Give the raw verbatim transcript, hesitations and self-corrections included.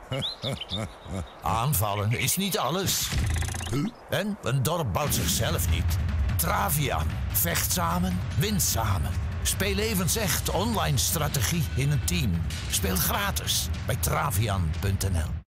Aanvallen is niet alles. En een dorp bouwt zichzelf niet. Travian. Vecht samen, win samen. Speel evenzecht online strategie in een team. Speel gratis bij travian punt n l.